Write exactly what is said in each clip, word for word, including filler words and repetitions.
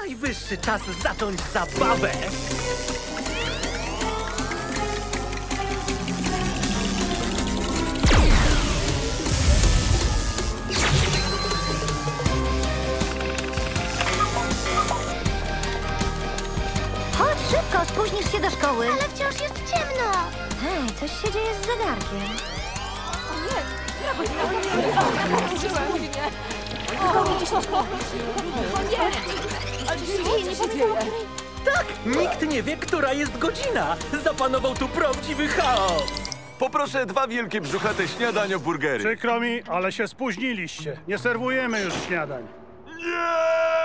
Najwyższy czas zacząć zabawę! Chodź szybko, spóźnisz się do szkoły. Ale wciąż jest ciemno. Hej, coś się dzieje z zegarkiem. Tak, nikt nie wie, która jest godzina. Zapanował tu prawdziwy chaos. Poproszę dwa wielkie brzuchate śniadanio-burgery. Przykro mi, ale się spóźniliście. Nie serwujemy już śniadań. Nie!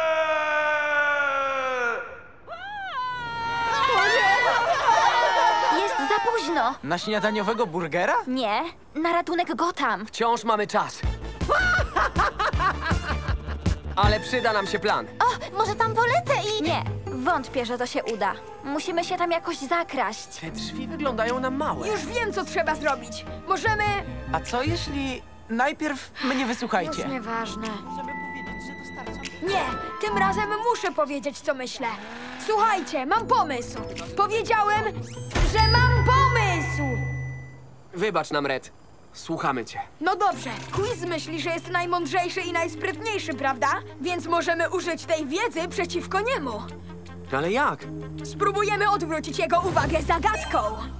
Jest za późno. Na śniadaniowego burgera? Nie, na ratunek Gotham. Wciąż mamy czas. Ale przyda nam się plan. O, może tam polecę i... Nie, wątpię, że to się uda. Musimy się tam jakoś zakraść. Te drzwi wyglądają na małe. Już wiem, co trzeba zrobić. Możemy... A co jeśli najpierw mnie wysłuchajcie? Już nieważne. Żeby powiedzieć, że dostarczam... Nie, tym razem muszę powiedzieć, co myślę. Słuchajcie, mam pomysł. Powiedziałem, że mam pomysł! Wybacz nam, Red. Słuchamy cię. No dobrze, Quiz myśli, że jest najmądrzejszy i najsprytniejszy, prawda? Więc możemy użyć tej wiedzy przeciwko niemu. Ale jak? Spróbujemy odwrócić jego uwagę zagadką.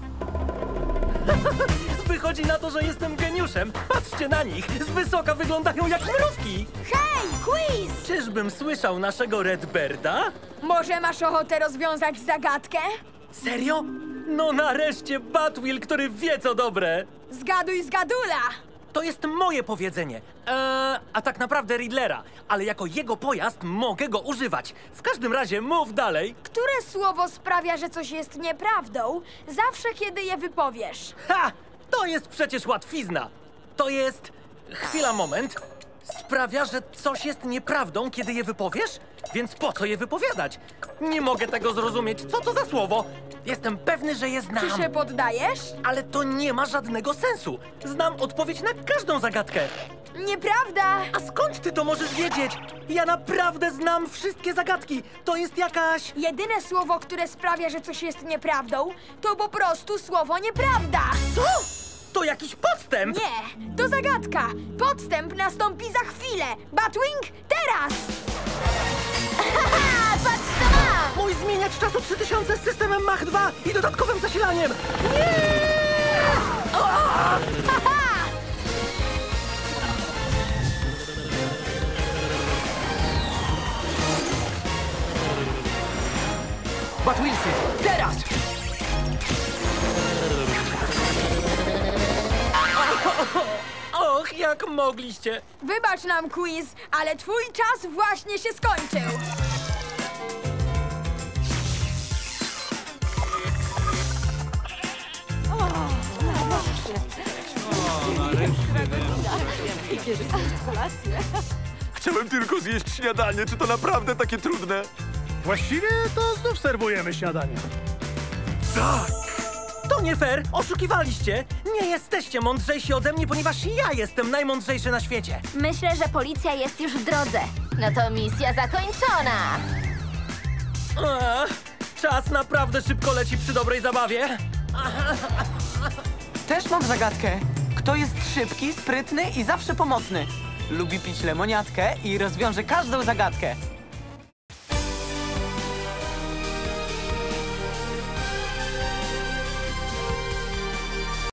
Wychodzi na to, że jestem geniuszem. Patrzcie na nich, z wysoka wyglądają jak mrówki. Hej, Quiz! Czyżbym słyszał naszego Redbirda? Może masz ochotę rozwiązać zagadkę? Serio? No nareszcie Batwheel, który wie co dobre. Zgaduj zgadula! To jest moje powiedzenie. Eee, a tak naprawdę Riddlera. Ale jako jego pojazd mogę go używać. W każdym razie mów dalej. Które słowo sprawia, że coś jest nieprawdą, zawsze kiedy je wypowiesz? Ha! To jest przecież łatwizna. To jest... Chwila, moment. Sprawia, że coś jest nieprawdą, kiedy je wypowiesz? Więc po co je wypowiadać? Nie mogę tego zrozumieć. Co to za słowo? Jestem pewny, że je znam. Czy się poddajesz? Ale to nie ma żadnego sensu. Znam odpowiedź na każdą zagadkę. Nieprawda! A skąd ty to możesz wiedzieć? Ja naprawdę znam wszystkie zagadki. To jest jakaś... Jedyne słowo, które sprawia, że coś jest nieprawdą, to po prostu słowo nieprawda! Co? To jakiś podstęp! Nie, to zagadka! Podstęp nastąpi za chwilę! Batwing, teraz! Haha, patrz co mam! Mój zmieniacz czasu trzy tysiące z systemem Mach dwa i dodatkowym zasilaniem! Nie! O! Haha! Batwheelsy, teraz! Och, jak mogliście! Wybacz nam, Quiz, ale twój czas właśnie się skończył! Chciałem tylko zjeść śniadanie. Czy to naprawdę takie trudne? Właściwie to znów serwujemy śniadanie. Tak! To nie fair! Oszukiwaliście! Nie jesteście mądrzejsi ode mnie, ponieważ ja jestem najmądrzejszy na świecie! Myślę, że policja jest już w drodze. No to misja zakończona. Ech, czas naprawdę szybko leci przy dobrej zabawie. Też mam zagadkę. Kto jest szybki, sprytny i zawsze pomocny? Lubi pić lemoniadkę i rozwiąże każdą zagadkę.